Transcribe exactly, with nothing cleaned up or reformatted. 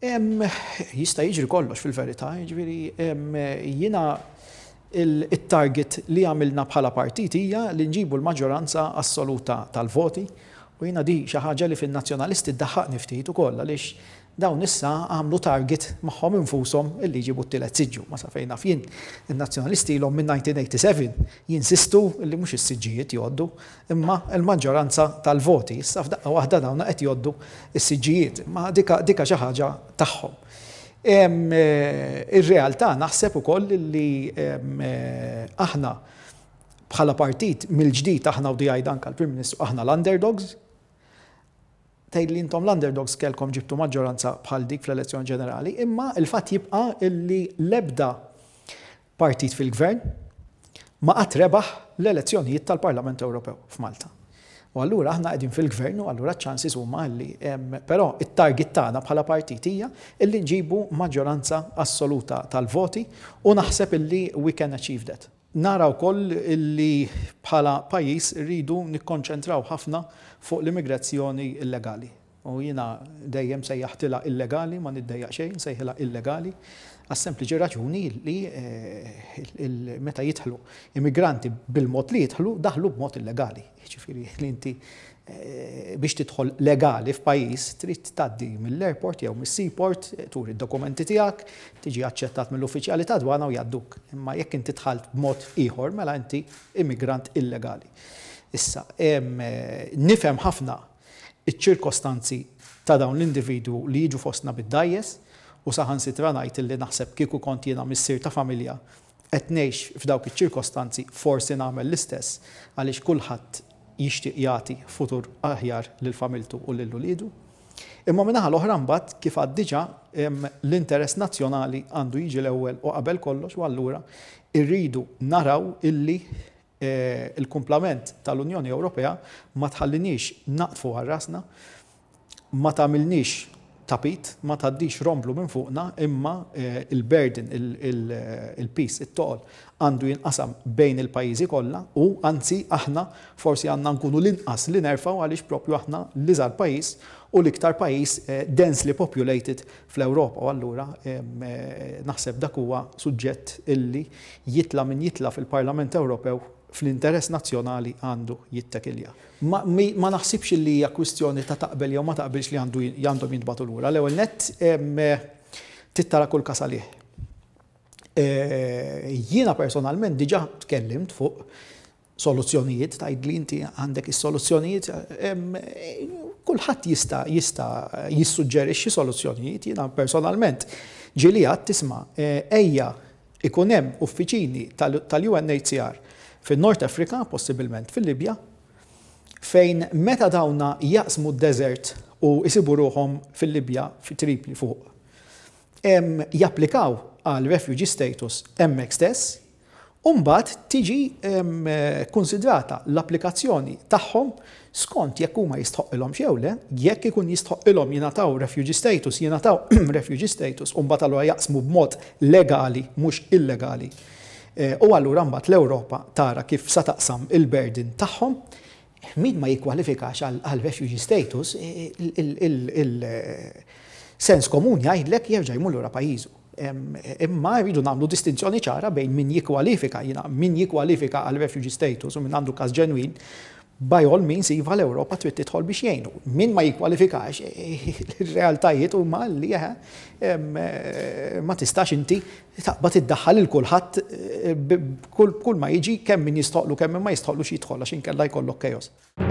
Jista' jiġri kollox fil-verità, jiġifieri jiena il-target li għamilna bħala partit hija li nġibu l-maġġoranza assoluta tal-voti u jiena di xi ħaġa li fin-nazzjonalisti ddaħħaqni ftit ukoll għaliex dawn issa għamlu target magħhom infushom illi jġibu t-tielet siġġu. Ma sa fejn naf jien in-nazzjonalisti ilhom minn nineteen eighty-seven jinsistu li mhux is-siġġijiet jgħoddu imma l-maġġoranza tal-voti. Issa f'daqqa waħda dawn qed jgħoddu s-siġġijiet, ma dika dika xi ħaġa tagħhom. Ir-realtà naħseb ukoll li aħna bħala partit mill-ġdid aħna u di għajda anke l-Prim Ministru aħna l-underdogs. Tgħid li intom l-underdogs kellkom ġibtu maġġoranza bħal dik fl-elezzjoni ġenerali, imma il-fatt jibqa' illi l-ebda partit fil-gvern ma qatt rebaħ l-elezzjonijiet tal-Parlament Ewropew f'Malta. U allura aħna qegħdin fil-gvern u allura ċ-chances huma li però it-target tagħna bħala partit hija illi nġibu maġġoranza assoluta tal-voti u naħseb illi we can achieve that. Nara wkoll illi bħala pajjiż rridu nikkonċentraw ħafna fuq l-immigrazzjoni illegali. U jiena dejjem sejjaħtilha illegali, ma niddejjaq xejn, sejħilha illegali, għas-sempliċi raġuni li meta jidħlu immigranti bil-mod li jidħlu daħlu b'mod illegali. Ġifieri li inti biex tidħol legali f'pajjiż trid tgħaddi mill-airport jew mis-seaport, turi d-dokumenti tiegħek, tiġi aċċettat mill-uffiċjali ta' dwana u jgħadduk. Imma jekk inti tħalt b'mod ieħor mela inti immigrant illegali. Issa, nifhem ħafna iċ-ċirkostanzi ta' dawn l-individwu li jiġu fostna bid-dajjes u saħansitra ngħid li naħseb kieku kont jiena missier ta' familja qed ngħix f'dawk iċ-ċirkostanzi forsi nagħmel l-istess għaliex kulħadd jixtieq jagħti futur aħjar lil familtu u lil uliedu. Imma min-naħa l-oħra mbagħad kif għad diġà l-interess nazzjonali għandu jiġi l-ewwel u qabel kollox u allura rridu naraw illi il-kumplament tal-Unjoni Ewropea ma tħallinix naqtfu għal rasna, ma tagħmilniex tapit, ma tgħaddix romblu minn fuqna, imma il-burden, il-peace, it-toqol għandu jinqasam bejn il-pajjiżi kollha u anzi aħna forsi għandna nkunu l-inqas li nerfgħu għaliex proprju aħna l-iżgħar pajjiż u l-iktar pajjiż densely populated fl-Ewropa. U allura naħseb dak huwa suġġett illi jitla min jitla fil-Parlament Ewropew fl-interess nazzjonali għandu jittekilja. Ma, ma naħsibx li hija kwistjoni ta' taqbel jew ma taqbilx li għandhom jintbagħtu lura. L-ewwel nett tittara kull każ għalih. Jiena personalment diġà tkellimt fuq soluzzjonijiet, tgħidli inti għandek is-soluzzjonijiet, kulħadd jista' jista' jissuġġerixxi soluzzjonijiet. Jiena personalment ġieli għadd tisma' ejja ikun hemm uffiċini tal-U N H C R fin-Nord Afrika, possibilment fil-Libja, fejn meta dawna jaqsmu d-desert u jsibu ruhom fil-Libja fi Tripli fuq. Japplikaw għal refugee status hemmhekk stess, u mbagħad tiġi konsidrata l-applikazzjoni tagħhom skont jekk huma jistħoqilhom jew le, jekk ikun jistħoqilhom jingħataw refugee status, jingħataw refugee status u mbagħad allura jaqsmu b'mod legali mhux illegali. U allura mbagħad l-Ewropa tara kif sa taqsam il-burden tagħhom, min ma jikkwalifikax għal refugee status, il-sens komuni jgħidlek jerġa' jmur lura pajjiżu. Imma jridu nagħmlu distinzjoni ċara bejn min jikkwalifika, jiena min jikkwalifika għal refugee status u min għandu każ ġenwin, by all means iva l-Ewropa trid tidħol biex jgħinu. Min ma jikkwalifikax, ir-realtajiet huma li ma tistax inti taqbad iddaħħal il kulħadd kull ma jiġi kemm min jistoqlu kemm min ma jistoqlux jidħol għax inkella jkollok chaos.